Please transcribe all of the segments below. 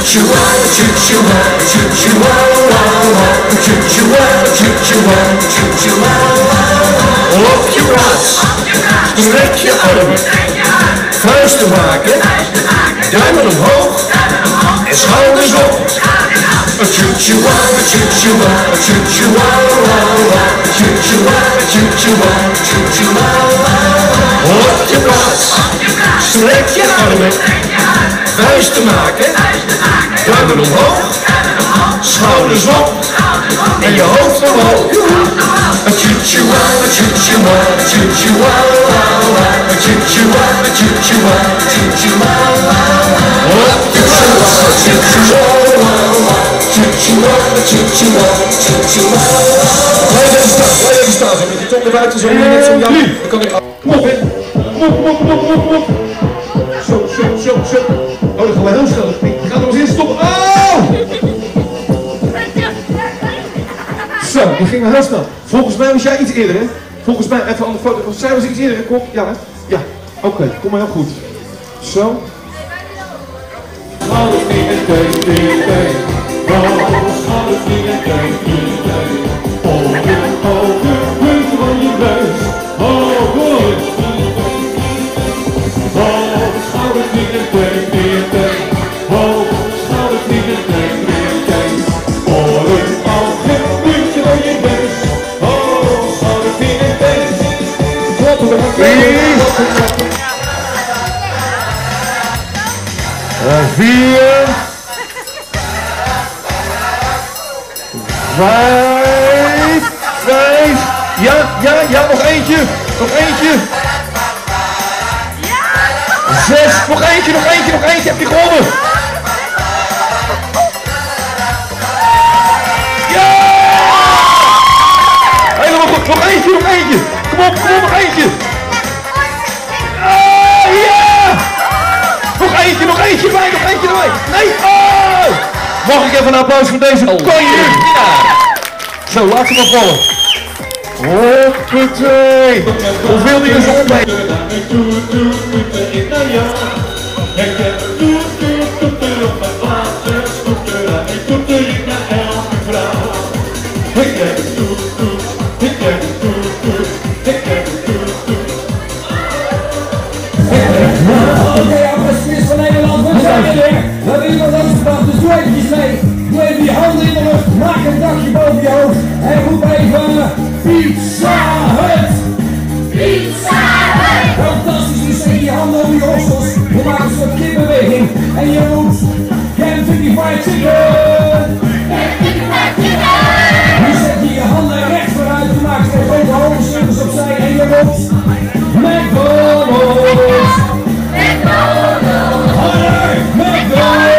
Op je plaats, strek je armen, vuisten maken, duimen omhoog en schouders op. Op je plaats, strek je armen, vuisten maken, duimen omhoog, schouders op en je hoofd omhoog. Blijf even staan, zo met die tong naar buiten, zo net zo Jan. Dan kan ik... Kom op, hè. Kom. Zo. Oh, dan gaan we heel snel. Ik ga er nog eens in stoppen. Oh! Zo, die ging heel snel. Volgens mij was jij iets eerder, hè? Volgens mij, even aan de foto. Zij was iets eerder, hè? Kom, ja, hè? Ja. Oké, kom maar heel goed. Zo. Vier, 5, ja, nog eentje, 6, nog eentje, heb je gewonnen. Ja! Helemaal goed, nog eentje, kom op, nog eentje. Nog eentje erbij. Nee! Oh! Mag ik even een applaus voor deze konje? Ja! Zo, laat ze maar vallen. Hoppatee! Hoeveel die er zo op heeft? Doe even je handen in de lucht, maak een dakje boven je hoofd en roep even Pizza Hut! Pizza Hut! Fantastisch, dus steek je handen over je borstels, je maakt een soort kipbeweging en je roept Kentucky Fried Chicken! Kentucky Fried Chicken! Nu zet je je handen recht vooruit, je maakt een grote hoofdcirkels opzij en je roept McDonald's! McDonald's! Harder! McDonald's!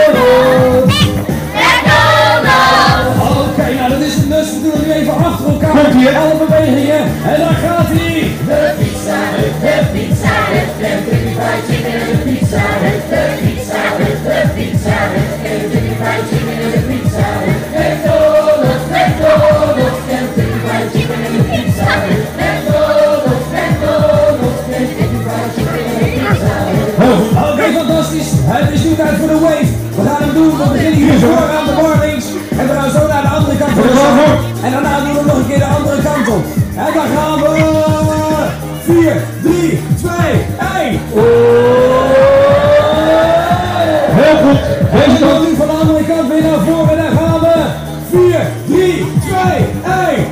Achter elkaar, alle bewegingen en dan gaat hij! De Pizza Hut, Kentucky Fried Chicken en de Pizza Hut, de Pizza Hut, Kentucky Fried Chicken en de Pizza Hut, McDonald's, Kentucky Fried Chicken en de Pizza Hut, McDonald's, Kentucky Fried Chicken en de Pizza Hut. Oké, fantastisch, het is nu tijd voor de wave. We gaan hem doen, we beginnen hier zo aan de bar links en we gaan zo naar de andere kant van de zaal. En daarna doen we nog een keer de andere kant op. En dan gaan we 4, 3, 2, 1. Heel goed. Deze kant nu van de andere kant weer naar voren. En dan gaan we 4, 3, 2, 1.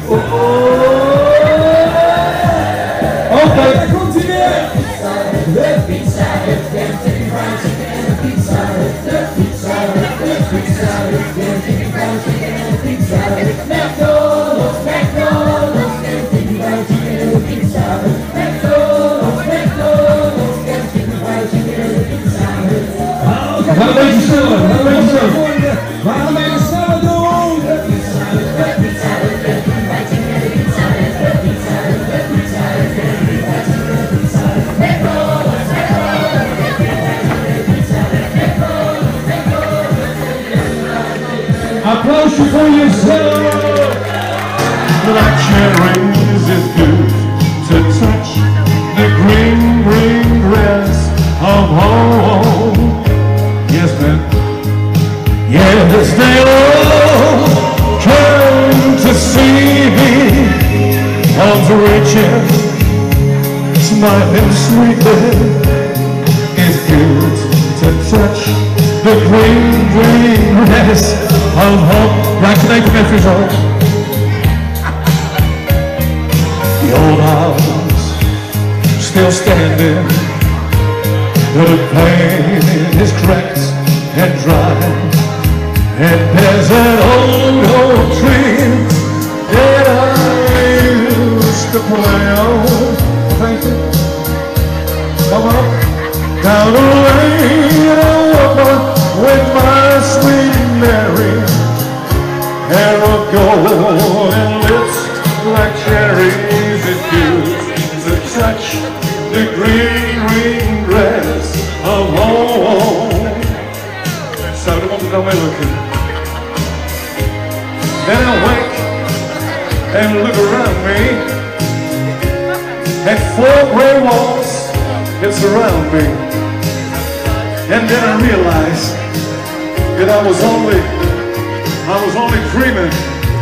Oké. Daar komt hij weer. De Pizza Hut, Kentucky Fried Chicken en de Pizza Hut. De Pizza Hut, Kentucky Fried Chicken en de Pizza Hut. McDonald's, Kentucky Fried Chicken en de Pizza Hut. McDonald's, Kentucky Fried Chicken en de Pizza Hut. We gaan een beetje sneller, we gaan even sneller doen. De Pizza Hut, Kentucky Fried Chicken en de Pizza Hut. De Pizza Hut, Kentucky Fried Chicken en de Pizza Hut. McDonald's, applausje voor jezelf! Black cherries is good to touch the green grass of home. Yes, man. chin, smiling sweetly. It's good to touch the green, green grass of home. Right tonight for Memphis Home. The old house still standing, the paint is cracked and dry, and there's an old oak tree that I used to play on. Thank you. Come on. Down the lane I walk with my sweet Mary, hair of gold and lips like cherries. It's good to touch the green, green grass of home. Zou er moeten dan mee lukken. Then I wake and look around me, and 4 gray walls that surround me. And then I realized that I was only dreaming.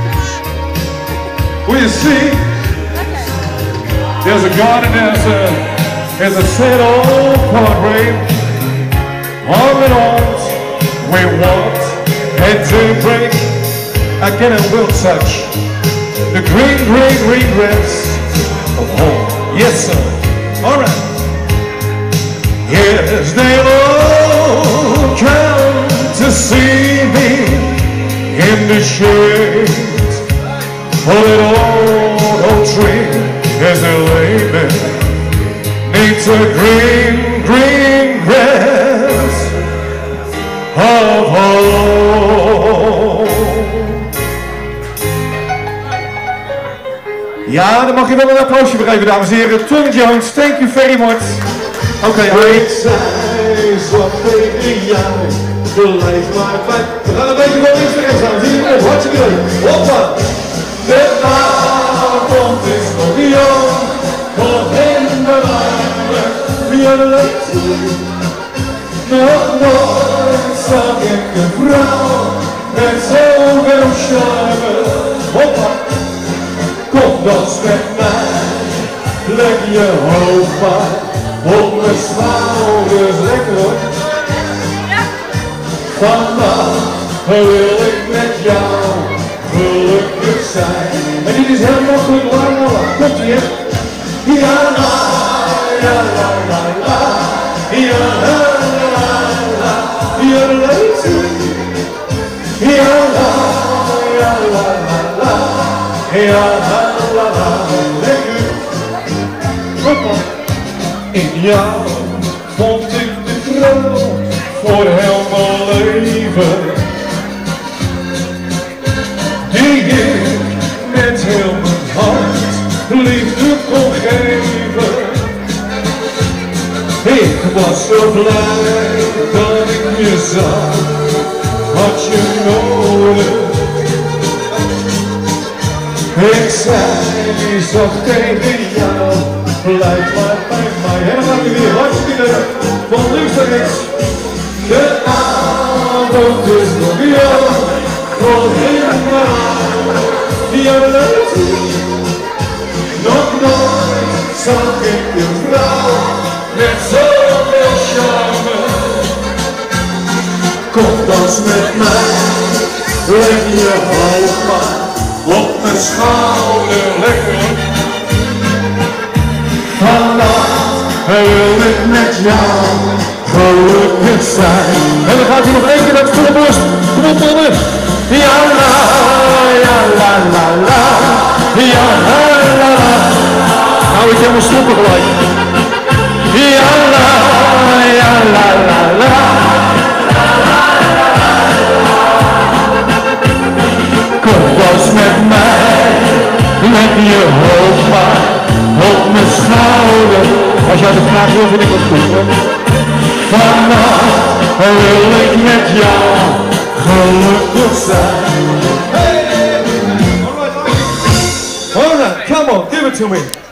Well, you see, there's a garden, there's a sad old Broadway. On and on we walked at daybreak. Again I will touch the green, green, green grass of home. Yes, sir. All right. Yes, they all come to see me in the shade of an old oak tree as they lay me neath the green, green grass of home. Ja, dan mag je wel een applausje voor geven, dames en heren. Tom Jones, thank you very much. Oké, Ik zei zo tegen jou, blijf maar bij. We gaan een beetje van links naar rechts aan. Zie je het? Hartstikke leuk. Hoppa. De avond is nog jong, nog in de warme violet. Nog nooit zag ik een vrouw met zoveel charme. Hoppa. Kom dans met mij, leg je hoofd maar op mijn schouders, lekker hoor. Vandaag wil ik met jou gelukkig zijn. En dit is helemaal goed, la la la. Komt ie, hè? Ja la, ja la la la. Ja la la la. Ja la la. Ja la, ja la la la. Ja la la la. Lekker. Hoppa. In jou vond ik de vrouw voor heel mijn leven, die ik met heel mijn hart liefde kon geven. Ik was zo blij dat ik je zag, had je nodig. Ik zei zacht tegen jou, blijf maar bij mij. En dan gaat hij weer hartstikke van links naar rechts. De avond is nog jong, nog helemaal violet. Nog nooit zag ik een vrouw met zoveel charme. Kom dans met mij, leg je hoofd maar op mijn schouder, lekker. Vandaag wil ik met jou gelukkig zijn. En dan gaat hij nog één keer met volle borst. Kom op mannen. Ja la, ja la la la. Ja la la la. Nou, ik helemaal stoppen gelijk. Ja la, ja la la la. Kom dans met mij, leg je hoofd maar op mijn schouder. Als jij de vraag wil, vind ik wat goed hoor. Vannacht wil ik met jou gelukkig zijn. Hey, all right, come on, give it to me.